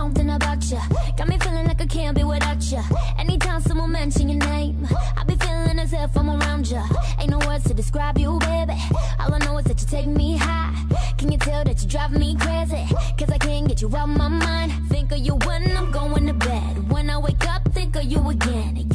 something about you. Got me feeling like I can't be without you. Anytime someone mention your name, I be feeling as if I'm around you. Ain't no words to describe you, baby. All I know is that you take me high. Can you tell that you drive me crazy? Cause I can't get you out my mind. Think of you when I'm going to bed. When I wake up, think of you again.